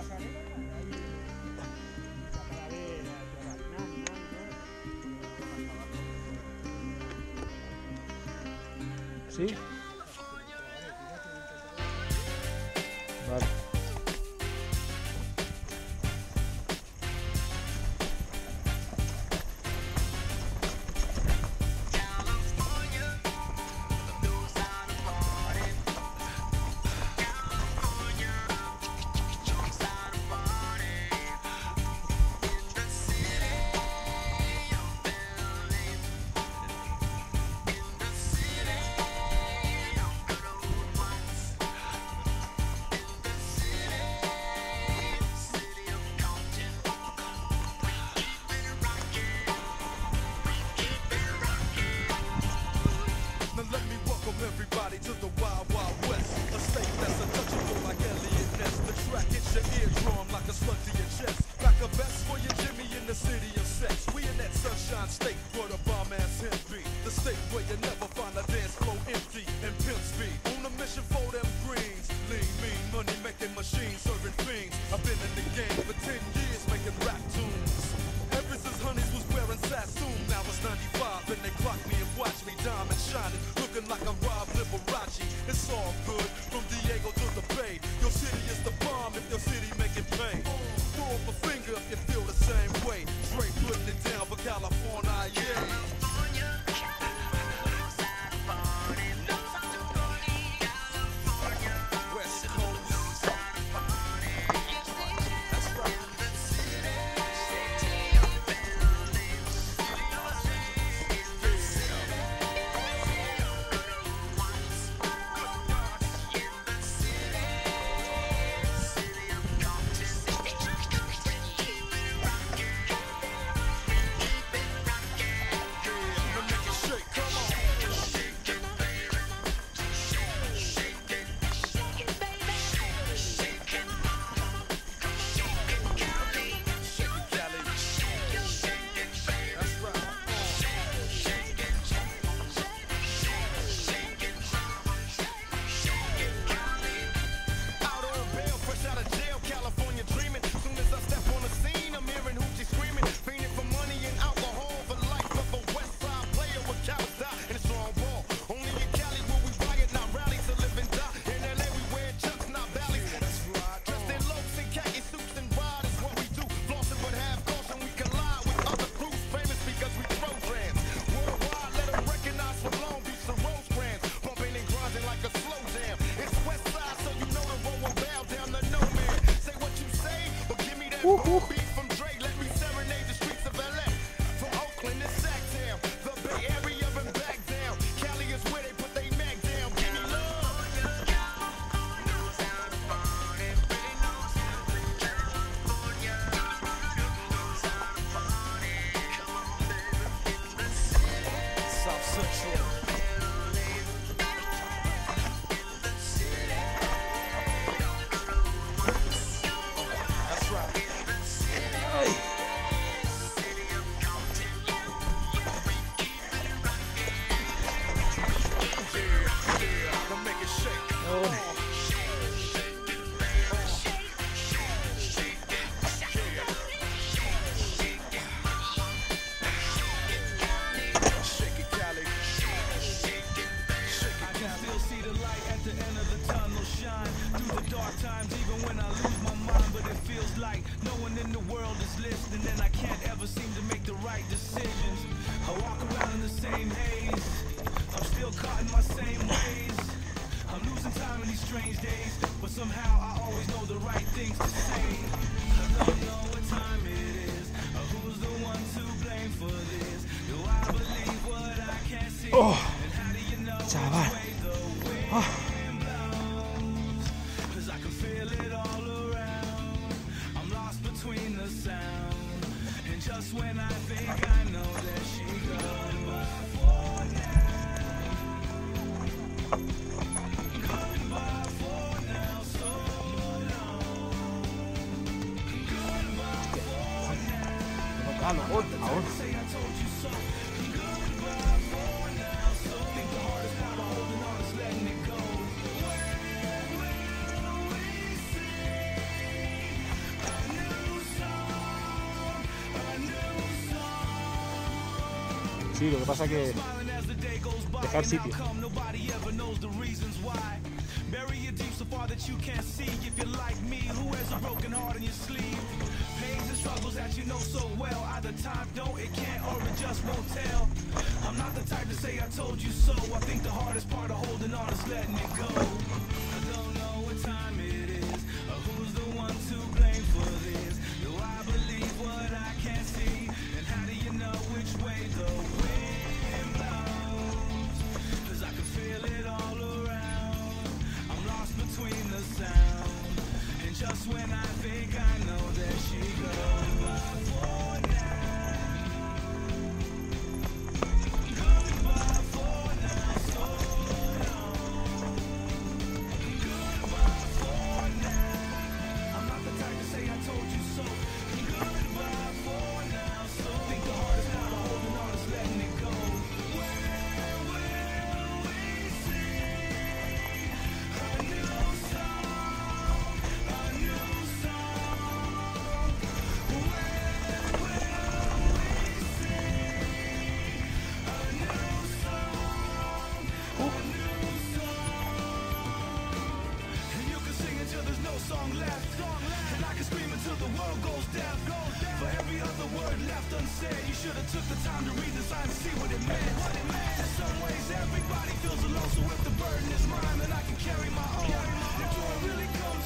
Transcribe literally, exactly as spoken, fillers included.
¿Sí? Vale. Everybody to the wild, wild west. A state that's untouchable like Elliot Ness. The track hits your eardrum like a slug to your chest. Like a vest for your Jimmy in the city of sex. We in that sunshine state where the bomb ass hemp be. The state where you never find a dance floor empty and pimp speed. On a mission for them greens. Lean, mean, money making machines serving fiends. I've been in the game for ten years making rap tunes. Ever since Honeys was wearing Sassoon. Now it's ninety-five and they clock me and watch me diamond shining. Looking like I'm Rob Liberace. It's all good from Diego to the Bay. Your city is the bomb if your city make it pay. Throw up a finger if you feel the same way. Dre putting it down for California, yeah. Woohoo! Oh, chaval. Oh. Sí, lo que pasa que dejar sitio. Bury you deep so far that you can't see. If you're like me, who has a broken heart in your sleeve? Pains and struggles that you know so well. Either time don't, it can't, or it just won't tell. I'm not the type to say I told you so. I think the hardest part of holding on is letting it go. I don't know what time it is, or who's the one to blame for this. Do I believe what I can't see? And how do you know which way the wind blows? Cause I can feel it all around. I'm lost between the sound, and just when I think I know, there she goes. Goodbye for now. Goodbye for now, so long. Goodbye for now. I'm not the type to say I told you so. Goodbye for now, so long. Think the hardest part of holding on is letting it go. Where will we sing a new song, a new song? Where will we sing a new song, a new song? And you can sing until there's no song left, and I can scream until the world goes deaf. For every other word left unsaid, you should have took the time to read the sign and see what it meant. In some ways, everybody feels alone, so if the burden is mine, then I can carry my own. If joy really comes